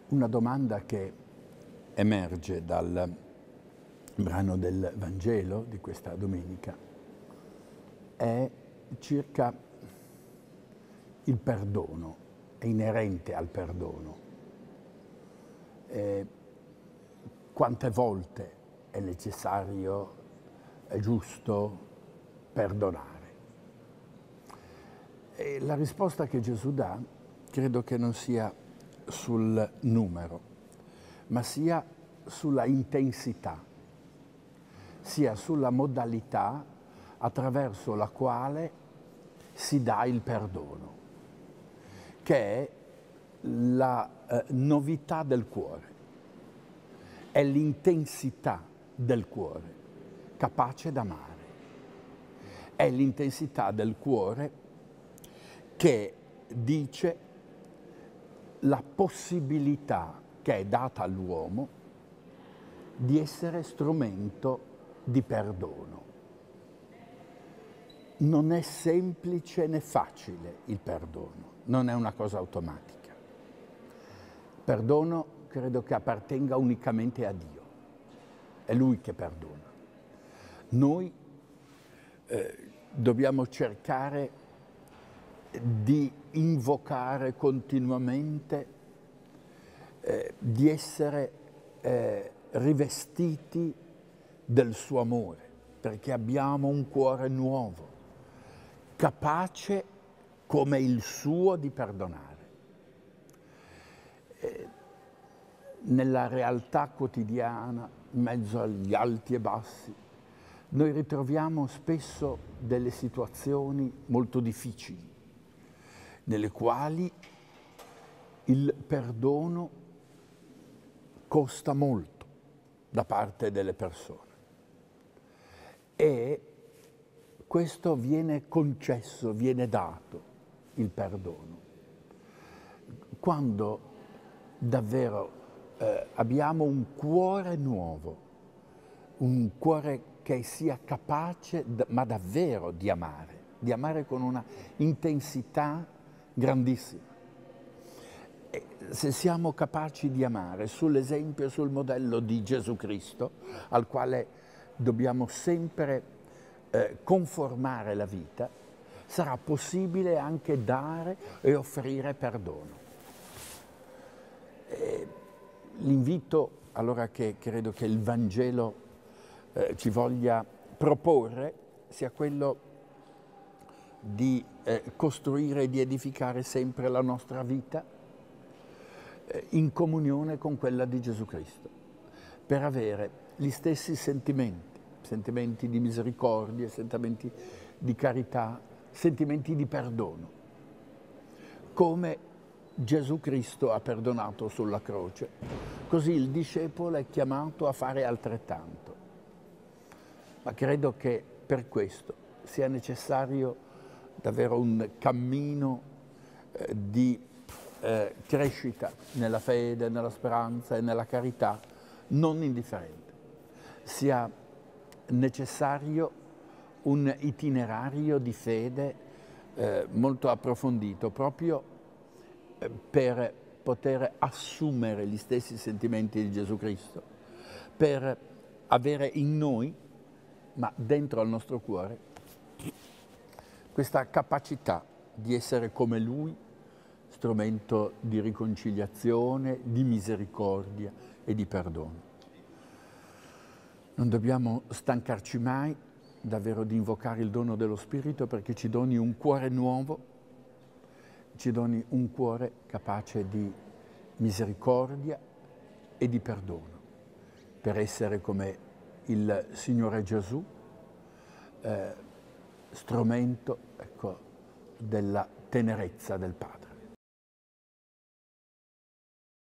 Una domanda che emerge dal brano del Vangelo di questa domenica è circa il perdono, è inerente al perdono. Quante volte è necessario, è giusto perdonare? E la risposta che Gesù dà credo che non sia sul numero, ma sia sulla intensità, sia sulla modalità attraverso la quale si dà il perdono, che è la novità del cuore, è l'intensità del cuore capace d'amare, è l'intensità del cuore che dice la possibilità che è data all'uomo di essere strumento di perdono. Non è semplice né facile il perdono, non è una cosa automatica. Il perdono credo che appartenga unicamente a Dio, è Lui che perdona. Noi dobbiamo cercare di invocare continuamente, di essere rivestiti del suo amore, perché abbiamo un cuore nuovo, capace come il suo di perdonare. Nella realtà quotidiana, in mezzo agli alti e bassi, noi ritroviamo spesso delle situazioni molto difficili, nelle quali il perdono costa molto da parte delle persone e questo viene concesso, viene dato, il perdono, quando davvero abbiamo un cuore nuovo, un cuore che sia capace, ma davvero di amare con una intensità grandissima. E se siamo capaci di amare sull'esempio e sul modello di Gesù Cristo, al quale dobbiamo sempre conformare la vita, sarà possibile anche dare e offrire perdono. L'invito allora che credo che il Vangelo ci voglia proporre sia quello di costruire e di edificare sempre la nostra vita in comunione con quella di Gesù Cristo, per avere gli stessi sentimenti di misericordia, sentimenti di carità, sentimenti di perdono, come Gesù Cristo ha perdonato sulla croce, così il discepolo è chiamato a fare altrettanto. Ma credo che per questo sia necessario davvero un cammino di crescita nella fede, nella speranza e nella carità non indifferente. Sia necessario un itinerario di fede molto approfondito, proprio per poter assumere gli stessi sentimenti di Gesù Cristo, per avere in noi, ma dentro al nostro cuore, questa capacità di essere come Lui, strumento di riconciliazione, di misericordia e di perdono. Non dobbiamo stancarci mai davvero di invocare il dono dello Spirito perché ci doni un cuore nuovo, ci doni un cuore capace di misericordia e di perdono, per essere come il Signore Gesù, strumento, ecco, della tenerezza del Padre.